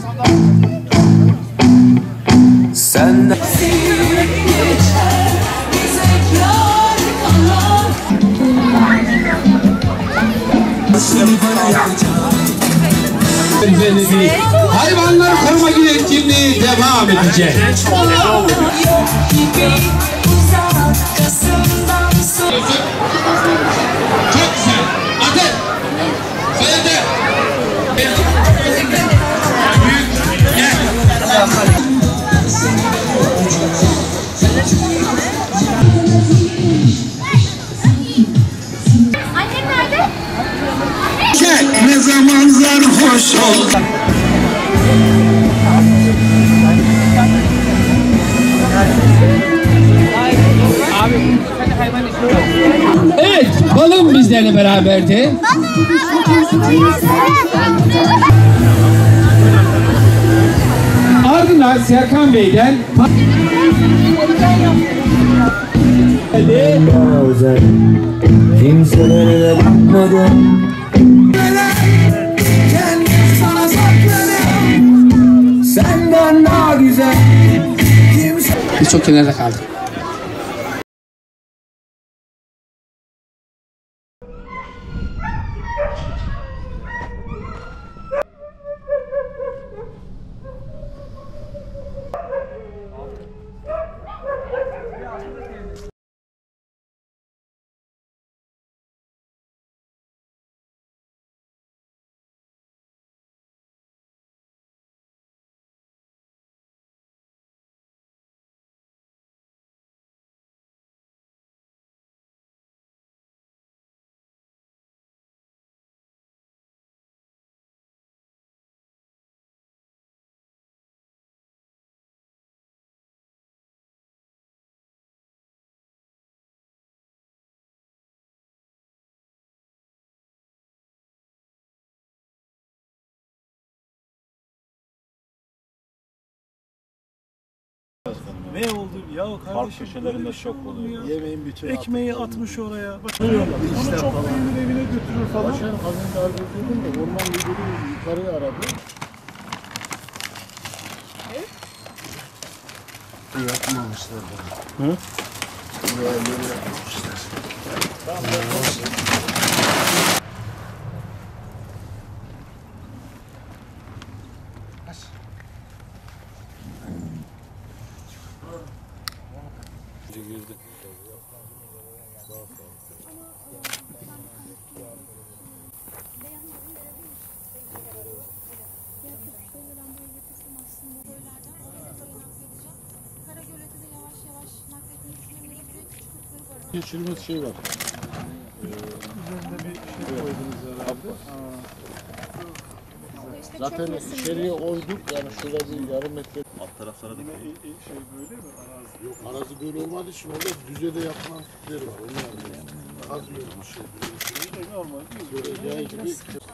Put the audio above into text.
Sen hayvanlar koruma günü etkinliği devam edecek. Çok güzel. Ateş. Söyle. Büyük. Gel. Annem nerede? Ne zaman sarhoş ol. Evet, balım bizlerle beraberdi. Ardından Serkan Bey'den özel kimselere bakmadım. Senden daha güzel. biz çok kenarda kaldık. Ne oldu ya kardeşim? Park köşelerinde şok oluyor. Yemeğin bütün ekmeği atmış oraya. Bak onu çok beğenir evine götürür falan. Başkanım az önce arz ediyordum da orman müdürü yukarıya aradı. Yapmamışlar da. Hı? Buraya yeri yapmamışlar. Tamam. Girdi. Geçirmez şey var. Üzerinde bir şey koydunuz herhalde. Zaten içeriye oyduk yani şurada bir yarım metre. Alt taraflara da şey böyle mi? Arazi. Yok arazi böyle olmadığı için orada düzede yapılan tipleri var. Onlar yani. Kazmıyor bir şey. Normal. Böyle yay gibi.